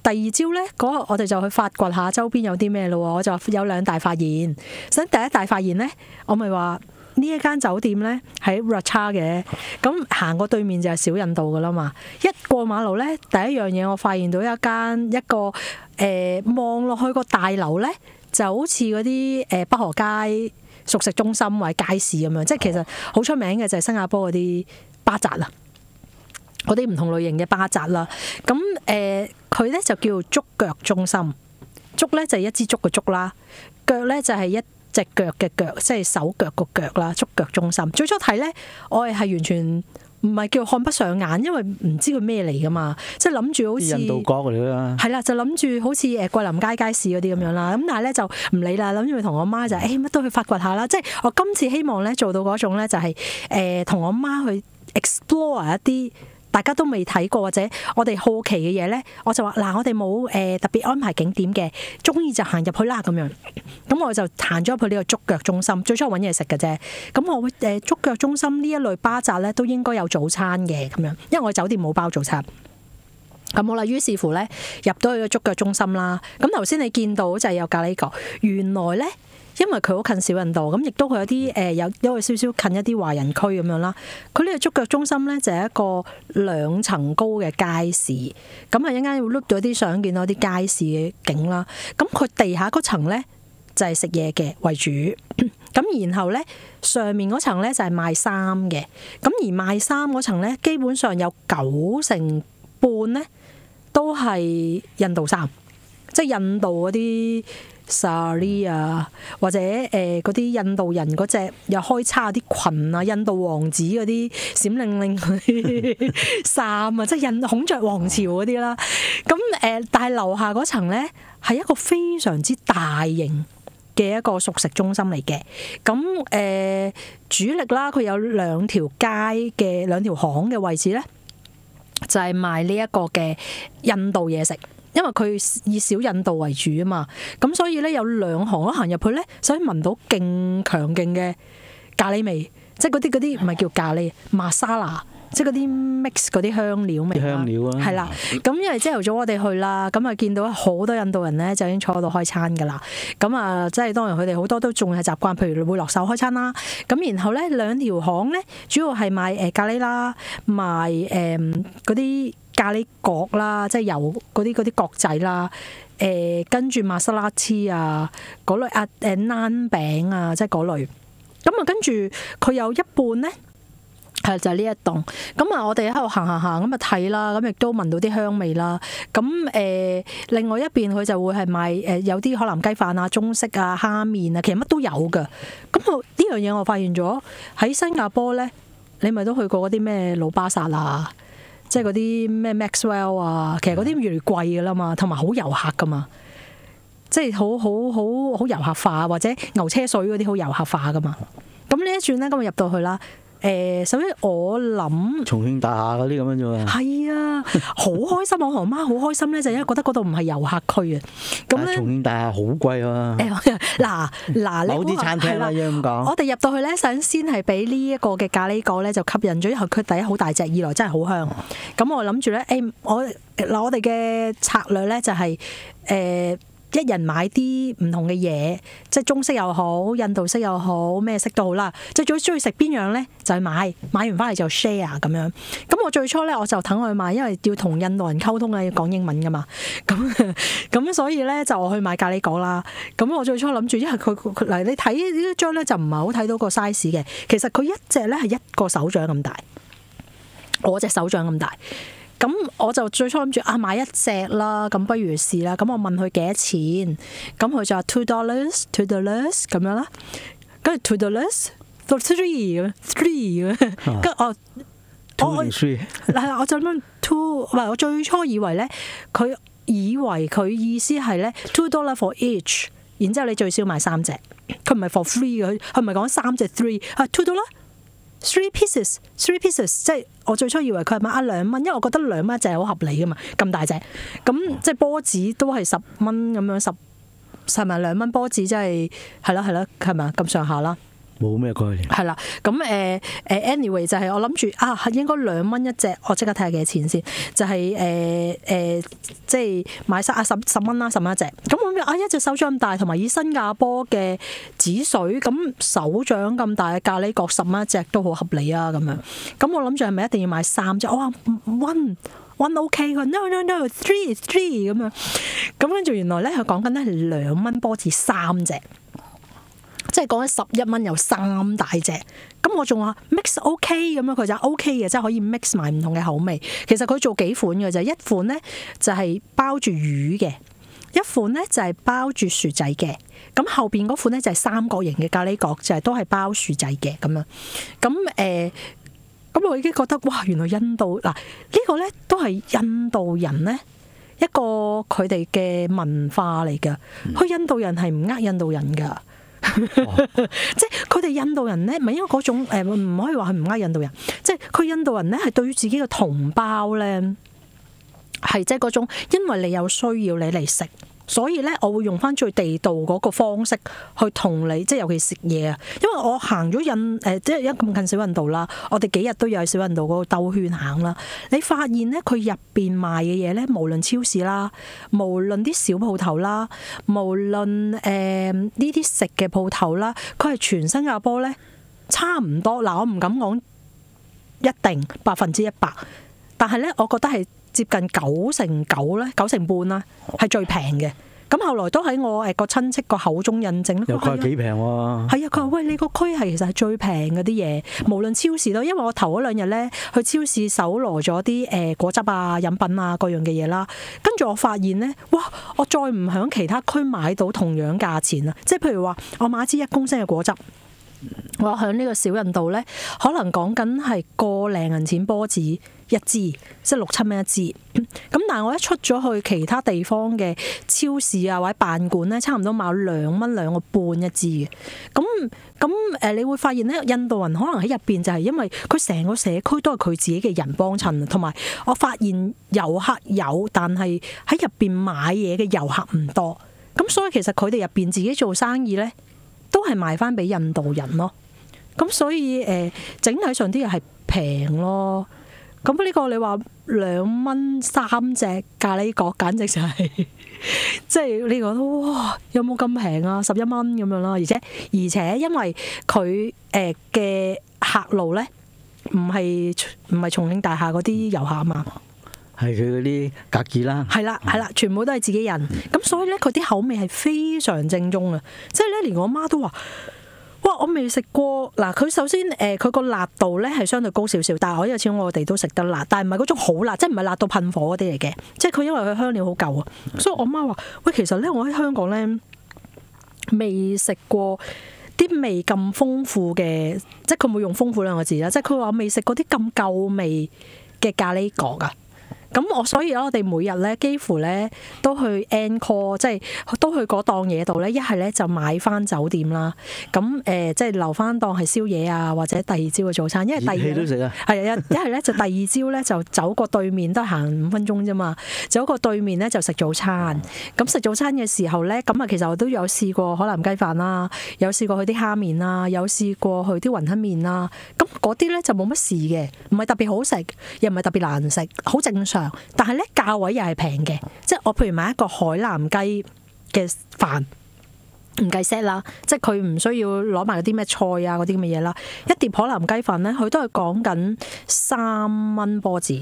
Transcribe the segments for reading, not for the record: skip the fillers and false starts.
第二朝咧，我哋就去發掘下周邊有啲咩咯。我就有2大發現。首先第一大發現咧，我咪話呢一間酒店咧喺 Ratcha 嘅，咁行過對面就係小印度噶啦嘛。一過馬路咧，第一樣嘢我發現到一個望落去個大樓咧，就好似嗰啲北河街熟食中心或者街市咁樣，即係其實好出名嘅就係新加坡嗰啲巴扎啦，嗰啲唔同類型嘅巴扎啦。咁佢咧就叫觸腳中心，觸咧就係一支竹嘅竹啦，腳咧就係一隻腳嘅腳，即係手腳個腳啦。觸腳中心最初睇咧，我係完全唔係叫看不上眼，因為唔知佢咩嚟噶嘛，即係諗住好似印度角嚟啦， 係啦，就諗住好似桂林街市嗰啲咁樣啦。咁但係咧就唔理啦，諗住同我媽就乜都去發掘下啦。即係我今次希望咧做到嗰種咧，就係同我媽去 explore 一啲大家都未睇過或者我哋好奇嘅嘢咧，我就話嗱，我哋冇特別安排景點嘅，中意就行入去啦咁樣。咁我就行咗入去呢個觸腳中心，最初揾嘢食嘅啫。咁我觸腳中心呢一類巴扎咧都應該有早餐嘅咁樣，因為我酒店冇包早餐。咁好啦，於是乎咧入到去個觸腳中心啦。咁頭先你見到就係有咖喱角，原來咧因為佢好近小印度，咁亦都佢有啲有少少近一啲華人區咁樣啦。佢呢個觸腳中心咧就係一個2層高嘅街市，咁啊一陣間會碌到啲相，見到啲街市嘅景啦。咁佢地下嗰層咧就係食嘢嘅為主，咁然後咧上面嗰層咧就係賣衫嘅，咁而賣衫嗰層咧基本上有90%半咧都係印度衫，即係印度嗰啲 sari 啊，或者嗰啲印度人嗰隻又開叉啲裙啊，印度王子嗰啲閃靈靈嗰啲衫啊，即係孔雀王朝嗰啲啦。咁但係樓下嗰層咧係一個非常之大型嘅一個熟食中心嚟嘅。咁主力啦，佢有2條街嘅2條巷嘅位置咧，就係賣呢一個嘅印度嘢食，因為佢以小印度為主啊嘛，咁所以咧有2行行入去咧，所以聞到勁強勁嘅咖喱味，即係嗰啲唔係叫咖喱，masala，即係嗰啲 mix 嗰啲香料味。 香料啊， 係啦。咁因為朝頭早我哋去啦，咁啊見到好多印度人咧就已經坐喺度開餐㗎啦。咁啊，即係當然佢哋好多都仲係習慣，譬如會落手開餐啦。咁然後咧2條巷咧，主要係賣咖喱啦，賣嗰啲咖喱角啦，即係油嗰啲角仔啦。跟住馬沙拉黐啊嗰類naan餅啊，即係嗰類。咁啊跟住佢有一半咧。係就係呢一棟，咁啊我哋喺度行咁啊睇啦，咁亦都聞到啲香味啦。咁另外一邊佢就會係賣有啲海南雞飯啊、中式啊、蝦麵啊，其實乜都有㗎。咁我呢樣嘢我發現咗喺新加坡咧，你咪都去過嗰啲咩老巴薩啊，即係嗰啲咩 Maxwell 啊，其實嗰啲越嚟越貴㗎啦嘛，同埋好遊客㗎嘛，即係好遊客化，或者牛車水嗰啲好遊客化㗎嘛。咁呢一轉咧，咁我入到去啦。首先我諗重慶大廈嗰啲咁樣啫嘛， 係啊，好開心，我同媽好開心咧，就因為覺得嗰度唔係遊客區啊。咁咧， 重慶大廈好貴啊。 嗱， 某啲餐廳啦，咁講。 我哋入到去咧，首先係俾呢一個嘅咖喱角咧就吸引咗，因為佢第一好大隻，二來真係好香。咁我諗住咧，我哋嘅策略咧就係一人買啲唔同嘅嘢，即係中式又好，印度式又好，咩式都好啦。即係最中意食邊樣咧，就去買完翻嚟就 share 咁樣。咁我最初咧我就等佢買，因為要同印度人溝通啊，要講英文噶嘛。咁所以咧就我去買咖喱角啦。咁我最初諗住，因為佢嗱你睇呢張咧就唔係好睇到個 size 嘅，其實佢一隻咧係一個手掌咁大，我隻手掌咁大。咁我就最初諗住買一隻啦，咁不如試啦。咁我問佢幾多錢，咁佢就話$2咁樣啦。跟住$2 3咁，跟住我就諗2，唔係我最初以為咧，佢以為佢意思係咧$2 for each， 然之後你最少買3隻，佢唔係 for free 嘅，佢唔係講3隻 3，係$2。3 pieces，即係我最初以為佢係買2蚊，因為我覺得2蚊一隻好合理噶嘛，咁大隻，咁即係波子都係10蚊咁樣，10係咪2蚊波子，即係啦，係咪咁上下啦？ 冇咩概念。 係啦，咁anyway 就係我諗住啊，應該2蚊一隻，我即刻睇下幾多錢先。就係即係買10蚊啦，10蚊一隻。咁我啊一隻手掌咁大，同埋以新加坡嘅紙水，咁手掌咁大嘅咖喱角10蚊一隻都好合理啊咁樣。咁我諗住係咪一定要買3隻？我話one OK， 佢話 no three 咁樣。咁跟住原來咧佢講緊咧係2蚊波子3隻。即係講緊11蚊有3大隻，咁我仲話 mix OK 咁樣，佢就 OK 嘅，即係可以 mix 埋唔同嘅口味。其實佢做幾款嘅啫，一款咧就係包住魚嘅，一款咧就係包住薯仔嘅，咁後邊嗰款咧就係三角形嘅咖喱角，就係都係包薯仔嘅咁樣。咁我已經覺得哇，原來印度嗱呢個咧都係印度人咧一個佢哋嘅文化嚟㗎，佢印度人係唔呃印度人㗎。即係佢哋印度人咧，唔係因為嗰種唔可以話佢唔呃印度人，即係佢印度人咧係對於自己嘅同胞咧係即係嗰種，因為你有需要你嚟食，所以咧我會用翻最地道嗰個方式去同你，即係尤其食嘢啊。因為我行咗即係一咁近小印度啦，我哋幾日都有喺小印度嗰個兜圈行啦。你發現咧佢入邊賣嘅嘢咧，無論超市啦，無論啲小鋪頭啦，無論呢啲食嘅鋪頭啦，佢係全新加坡咧差唔多。嗱，我唔敢講一定100%，但係咧，我覺得係接近99%咧，9成半啦，係最平嘅。咁後來都喺我個親戚個口中印證咧， 又佢話幾平喎？ 係啊，佢話喂，你個區係其實係最平嗰啲嘢，無論超市都，因為我頭嗰2日咧去超市搜羅咗啲果汁啊、飲品啊各樣嘅嘢啦，跟住我發現咧，哇！我再唔響其他區買到同樣價錢啊，即係譬如話我買支1公升嘅果汁。我喺呢個小印度咧，可能講緊係個零銀錢波子一支，即係6-7蚊一支。咁但係我一出咗去其他地方嘅超市啊或者辦館咧，差唔多買2蚊2個半一支嘅。咁你會發現咧，印度人可能喺入邊就係因為佢成個社區都係佢自己嘅人幫襯，同埋我發現遊客有，但係喺入邊買嘢嘅遊客唔多。咁所以其實佢哋入邊自己做生意咧，都係賣翻俾印度人咯，咁所以整體上啲嘢係平咯。咁呢個你話2蚊3隻咖喱角，簡直就係即係呢個都哇，有冇咁平啊？11蚊咁樣啦，而且因為佢嘅客路咧，唔係重慶大廈嗰啲遊客啊嘛。 係佢嗰啲格子啦， 係啦，全部都係自己人，咁所以咧佢啲口味係非常正宗啊！即係咧，連我媽都話：哇，我未食過嗱。佢首先佢個辣度咧係相對高少少，但係我因為始終我哋都食得辣，但係唔係嗰種好辣，即係唔係辣到噴火嗰啲嚟嘅。即係佢因為佢香料好夠啊，所以我媽話：喂，其實咧我喺香港咧未食過啲味咁豐富嘅，即係佢冇用豐富2個字啦，即係佢話未食過啲咁夠味嘅咖喱角啊！咁所以我哋每日咧幾乎咧都去 encore， 即係都去嗰檔嘢度咧，一係咧就買翻酒店啦。咁即係留翻檔係宵夜啊，或者第二朝嘅早餐。因為第二日都食啊， 係啊，一係咧就第二朝咧就走過對面，都行5分鐘啫嘛。走過對面咧就食早餐。咁食早餐嘅時候咧，咁啊其實我都有試過海南雞飯啦，有試過去啲蝦麵啦，有試過去啲雲吞麵啦。咁嗰啲咧就冇乜事嘅，唔係特別好食，又唔係特別難食，好正常。但係咧價位又係平嘅，即係我譬如買一個海南雞嘅飯，唔計 set 啦，即係佢唔需要攞埋嗰啲咩菜啊嗰啲咁嘅嘢啦。一碟海南雞飯咧，佢都係講緊3蚊波子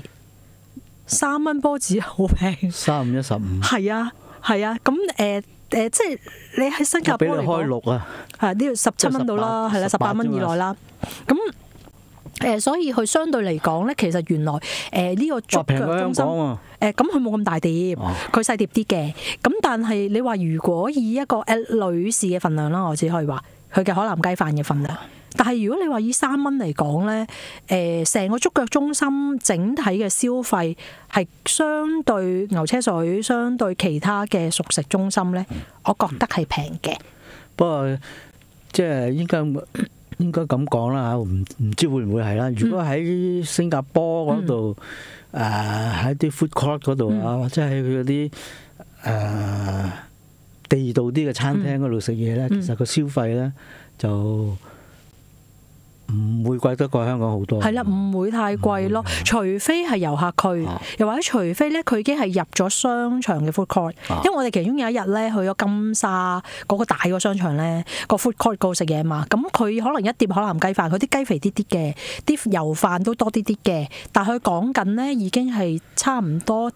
，3蚊波子好平 ，3、5、15。 係啊，咁即係你喺新加坡嚟講， 俾你開6啊， 係呢度17蚊到啦，係啦，18蚊以內啦，咁。所以佢相對嚟講咧，其實原來呢個足腳中心咁佢冇咁大碟，佢細碟啲嘅。咁但係你話如果以一個女士嘅份量啦，我只可以話佢嘅海南雞飯嘅份量。但係如果你話以3蚊嚟講咧，成個足腳中心整體嘅消費係相對牛車水，相對其他嘅熟食中心咧，我覺得係平嘅。 不過即係應該咁講啦嚇，唔知會唔會係啦？如果喺新加坡嗰度，喺啲 food court 嗰度啊，或者喺佢嗰啲地道啲嘅餐廳嗰度食嘢咧，其實個消費咧就唔會貴得過香港好多。 係啦，唔會太貴咯，除非係遊客區，又或者除非咧佢已經係入咗商場嘅 food court。因為我哋其中有一日咧去咗金沙嗰個大個商場咧，個 food court 嗰度食嘢嘛，咁佢可能一碟海南雞飯，佢啲雞肥啲啲嘅，啲油飯都多啲啲嘅，但係佢講緊咧已經係差唔多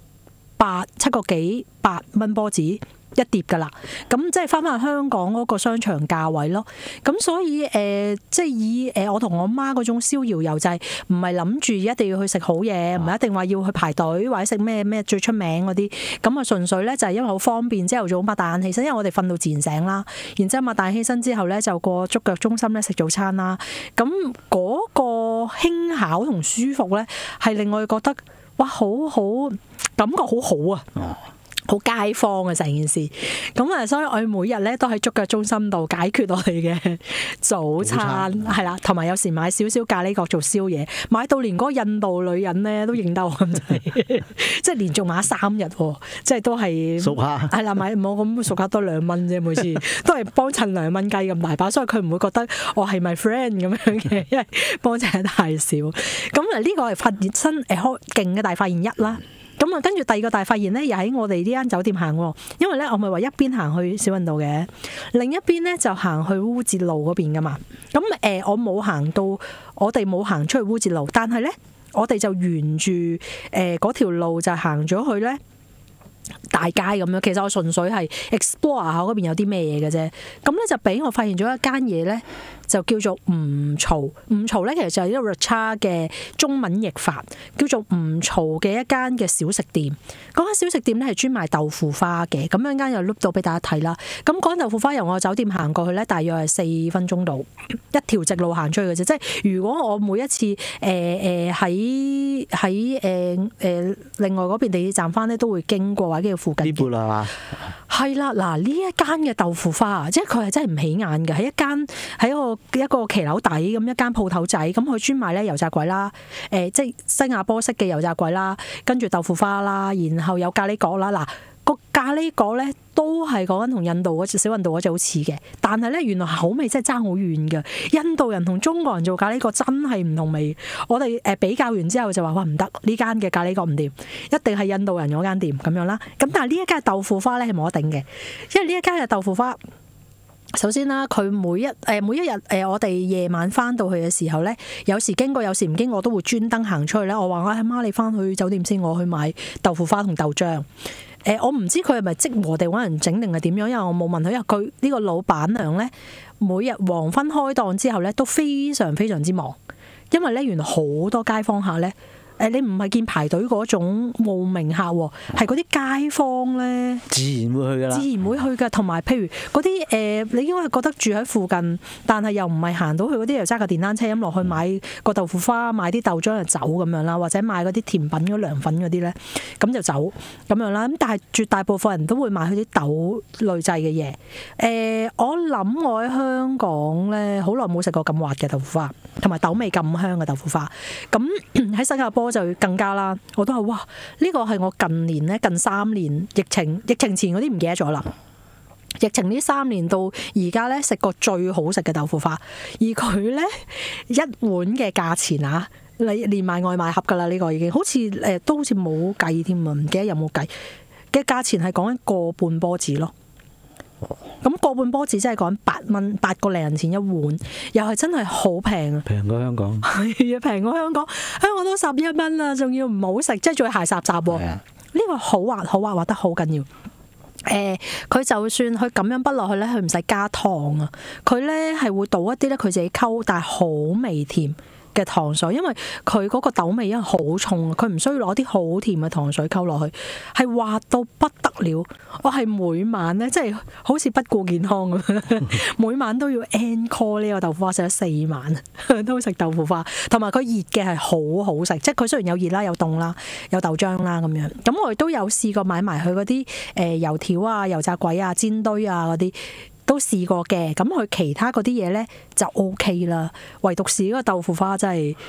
7個幾8蚊波子一碟㗎啦，咁即係翻香港嗰個商場價位咯。咁所以即係以我同我媽嗰種逍遙遊就係唔係諗住一定要去食好嘢，唔係一定話要去排隊或者食咩最出名嗰啲。咁啊純粹咧就係因為好方便，朝頭早擘大眼起身，因為我哋瞓到自然醒啦。然之後擘大眼起身之後咧就過觸腳中心咧食早餐啦。咁嗰個輕巧同舒服咧係令我覺得哇好感覺好好啊！好街坊啊成件事，咁啊，所以我哋每日咧都喺觸腳中心度解決我哋嘅早餐，係啦，同埋有時買少少咖喱角做宵夜，買到連嗰個印度女人咧都認得我咁滯，即係連續買3日喎，即係都係熟客， 係啦，買冇咁熟客多2蚊啫，每次都係幫襯2蚊雞咁大把，所以佢唔會覺得我係my friend 咁樣嘅，因為幫襯得太少。咁啊呢個係發現新開勁嘅大發現一啦。咁啊，跟住第二個大發現咧，又喺我哋呢間酒店行喎。因為咧，我咪話一邊行去小運道嘅，另一邊咧就行去烏節路嗰邊噶嘛。咁我冇行到，我哋冇行出去烏節路，但係咧，我哋就沿住嗰條路就行咗去咧大街咁樣。其實我純粹係 explore 下嗰邊有啲咩嘢嘅啫。咁咧就俾我發現咗一間嘢咧，就叫做吳曹。吳曹咧其實就係一個 Racha 嘅中文譯法，叫做吳曹嘅一間嘅小食店。嗰間小食店咧係專賣豆腐花嘅，咁樣間又碌到俾大家睇啦。咁嗰間豆腐花由我酒店行過去咧，大約係4分鐘度，一條直路行出去嘅啫。即係如果我每一次喺另外嗰邊地鐵站翻咧，都會經過或者叫附近。 呢半係嘛？ 係啦，嗱呢一間嘅豆腐花啊，即係佢係真係唔起眼嘅，係一個騎樓底咁一間鋪頭仔，咁佢專賣咧油炸鬼啦，即係新加坡式嘅油炸鬼啦，跟住豆腐花啦，然後有咖喱角啦，嗱個咖喱角咧都係講緊同印度嗰隻小印度嗰隻好似嘅，但係咧原來口味真係爭好遠嘅，印度人同中國人做咖喱角真係唔同味。我哋比較完之後就話哇唔得，呢間嘅咖喱角唔掂，一定係印度人嗰間店咁樣啦。咁但係呢一間豆腐花咧係冇得頂嘅，因為呢一間嘅豆腐花。首先啦，佢每一日我哋夜晚翻到去嘅時候咧，有時經過，有時唔經過，我都會專登行出去咧。我話阿媽，你翻去酒店先，我去買豆腐花同豆漿。我唔知佢係咪即和地揾人整定係點樣，因為我冇問佢。因為佢呢個老闆娘咧，每日黃昏開檔之後咧，都非常非常之忙，因為咧原來好多街坊客咧。你唔係見排隊嗰種慕名客喎，係嗰啲街坊咧， 自然會去㗎啦。自然會去㗎，同埋譬如嗰啲你應該係覺得住喺附近，但係又唔係行到去嗰啲，又揸架電單車咁落去買個豆腐花，買啲豆漿就走咁樣啦，或者買嗰啲甜品嗰涼粉嗰啲咧，咁就走咁樣啦。咁但係絕大部分人都會買佢啲豆類製嘅嘢。我諗我喺香港咧，好耐冇食過咁滑嘅豆腐花，同埋豆味咁香嘅豆腐花。咁喺新加坡就更加啦，我都話哇，呢個係我近年咧，近3年疫情前嗰啲唔記得咗啦。疫情呢3年到而家咧，食過最好食嘅豆腐花，而佢咧一碗嘅價錢啊，你連埋外賣盒㗎啦，呢個已經好似都好似冇計添啊，唔記得有冇計嘅價錢係講緊個半波子咯。咁個半波子真係講8蚊，8個零錢一碗，又係真係好平啊！ 平過香港係啊，平過香港，香港都11蚊啦，仲要唔好食，即係仲要鞋雜雜喎。呢個好滑得好緊要。佢就算佢咁樣畢落去咧，佢唔使加糖啊，佢咧係會倒一啲咧，佢自己溝，但係好微甜嘅糖水，因為佢嗰個豆味因為好重，佢唔需要攞啲好甜嘅糖水溝落去，係滑到不得了。我係每晚咧，即係好似不顧健康咁，每晚都要 encore 呢個豆腐花，食咗4晚都食豆腐花，同埋佢熱嘅係好好食，即係佢雖然有熱啦、有凍啦、有豆漿啦咁樣。咁我亦都有試過買埋佢嗰啲油條啊、油炸鬼啊、煎堆啊嗰啲。都試過嘅，咁佢其他嗰啲嘢咧就 OK 啦，唯獨是嗰個豆腐花真係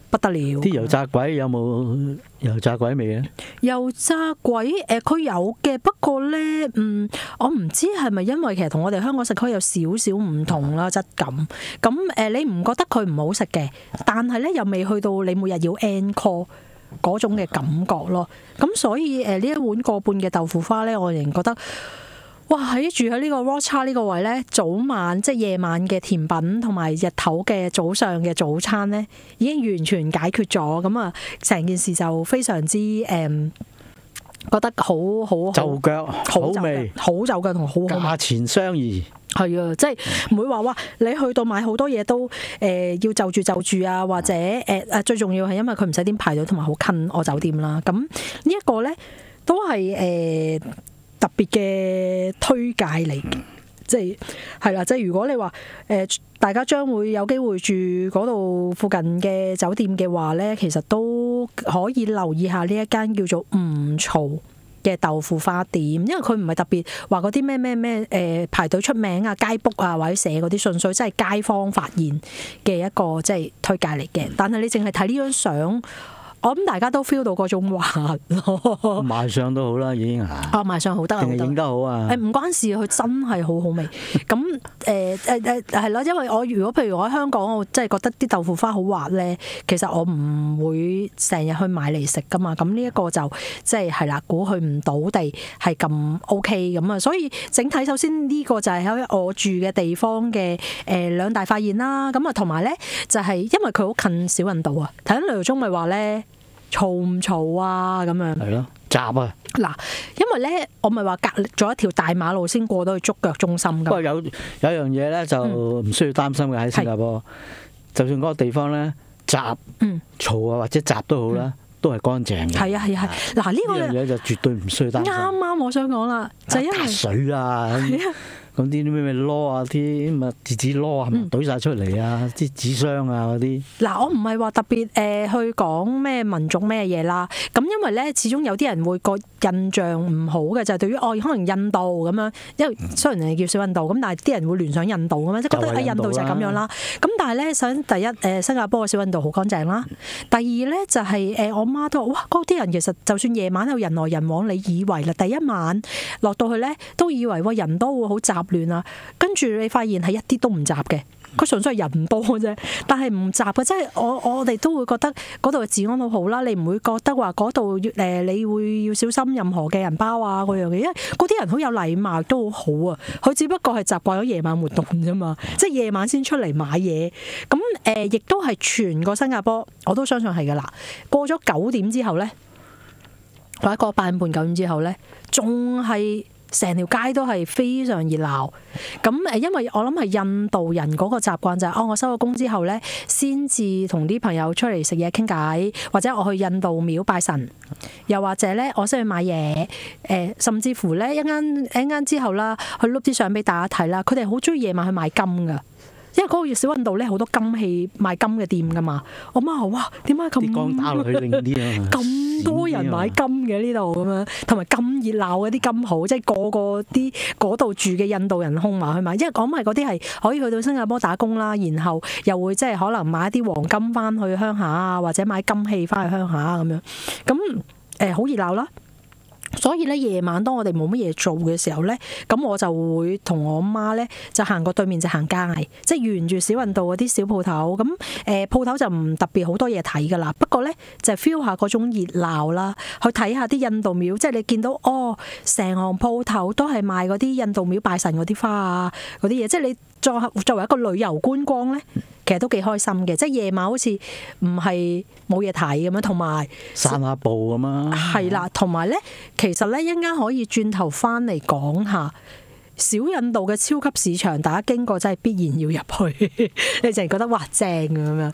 不得了。 啲油炸鬼有冇油炸鬼味咧？ 油炸鬼佢有嘅，不過咧我唔知係咪因為其實同我哋香港食開有少少唔同啦質感。咁你唔覺得佢唔好食嘅，但係咧又未去到你每日要 encore嗰種嘅感覺咯。咁所以呢一碗個半嘅豆腐花咧，我仍然覺得。哇！住喺呢個 Rothschild 呢個位咧，早晚即係夜晚嘅甜品同埋日頭嘅早上嘅早餐咧，已經完全解決咗。咁啊，成件事就非常之覺得好就腳好味， 好就腳同好價錢相宜。 係啊，即係唔會話哇！你去到買好多嘢都要就住啊，或者最重要係因為佢唔使點排隊，同埋好近我酒店啦。咁呢一個咧都係特別嘅推介嚟嘅，即係啦，即係如果你話大家將會有機會住嗰度附近嘅酒店嘅話咧，其實都可以留意下呢一間叫做吳曹嘅豆腐花店，因為佢唔係特別話嗰啲咩排隊出名啊、街 book 啊或者寫嗰啲信息，即係街坊發現嘅一個即係推介嚟嘅。但係你淨係睇呢張相。我諗大家都 feel 到嗰種滑咯， 賣相都好啦，已經啊。 賣相好得啊， 定係影得好啊？ 唔關事，佢真係好好味。咁係咯，因為我如果譬如我喺香港，我真係覺得啲豆腐花好滑咧，其實我唔會成日去買嚟食噶嘛。咁呢一個就即係啦，估佢唔到地係咁 OK 咁啊。所以整體首先呢個就係喺我住嘅地方嘅兩大發現啦。咁啊同埋咧就係因為佢好近小印度啊。睇緊旅遊中咪話咧。嘈唔嘈啊？咁樣係咯，雜啊！ 嗱，因為咧，我咪話隔咗一條大馬路先過到去觸腳中心㗎。 不過有樣嘢咧，就唔需要擔心嘅喺新加坡，就算嗰個地方咧雜、嘈啊或者雜都好啦，都係乾淨嘅。係啊。嗱呢樣嘢就絕對唔需要擔心。 啱我想講啦，就因為水啊。咁啲咩攞啊，啲咪紙紙攞啊，係咪懟晒出嚟啊？啲紙箱啊嗰啲。嗱， 我唔係話特別去講咩民族咩嘢啦。咁因為咧，始終有啲人會個印象唔好嘅，就係對於可能印度咁樣，因為雖然係叫小印度，咁但係啲人會聯想印度咁樣，即係覺得印度就係咁樣啦。咁但係咧，想第一新加坡嘅小印度好乾淨啦。第二咧就係我媽都話：哇，嗰啲人其實就算夜晚有人來人往，你以為啦，第一晚落到去咧都以為人都會好雜亂啊，跟住你發現係一啲都唔雜嘅，佢純粹係人多啫，但係唔雜嘅，即係我哋都會覺得嗰度嘅治安好好啦，你唔會覺得話嗰度你會要小心任何嘅人包啊嗰樣嘅，因為嗰啲人好有禮貌都好好啊，佢只不過係習慣咗夜晚活動啫嘛，即係夜晚先出嚟買嘢，咁亦都係全個新加坡我都相信係噶啦，過咗9點之後咧，或者過8點半9點之後咧，仲係。成條街都係非常熱鬧，咁因為我諗係印度人嗰個習慣就係，我收咗工之後咧，先至同啲朋友出嚟食嘢傾偈，或者我去印度廟拜神，又或者咧我先去買嘢，甚至乎咧一間之後啦，去碌啲相俾大家睇啦，佢哋好中意夜晚去買金㗎。因為嗰個小印度咧好多金器賣金嘅店噶嘛，我媽話：哇，點解咁咁多人買金嘅呢度咁樣，同埋咁熱鬧嘅啲金鋪，即係個啲嗰度住嘅印度人空埋去買，因為講埋嗰啲係可以去到新加坡打工啦，然後又會即係可能買一啲黃金翻去鄉下啊，或者買金器翻去鄉下啊咁樣，咁好熱鬧啦。所以咧夜晚當我哋冇乜嘢做嘅時候咧，咁我就會同我媽咧就行過對面就行街，即係沿住小運道嗰啲小鋪頭。咁鋪頭就唔特別好多嘢睇噶啦，不過咧就 feel 下嗰種熱鬧啦，去睇下啲印度廟，即係你見到成行鋪頭都係賣嗰啲印度廟拜神嗰啲花啊嗰啲嘢，即係你作為一個旅遊觀光咧，其實都幾開心嘅，即係夜晚好似唔係冇嘢睇咁樣，同埋散下步咁啊。 係啦，同埋咧，其實咧一陣間可以轉頭翻嚟講下小印度嘅超級市場，大家經過真係必然要入去，你淨係覺得哇正咁樣。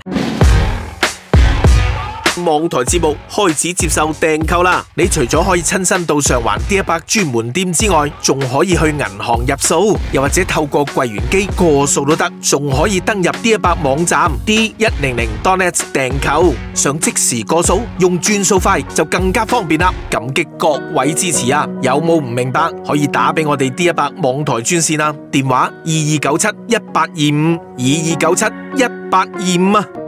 網台節目開始接受訂購啦！你除咗可以親身到上環 D100 專門店之外，仲可以去銀行入數，又或者透過櫃員機過數都得，仲可以登入 D100 網站 D100.net 訂購，想即時過數用轉數快就更加方便啦！感激各位支持啊！有冇唔明白可以打俾我哋 D100 網台專線啊，電話22971825 22971825啊！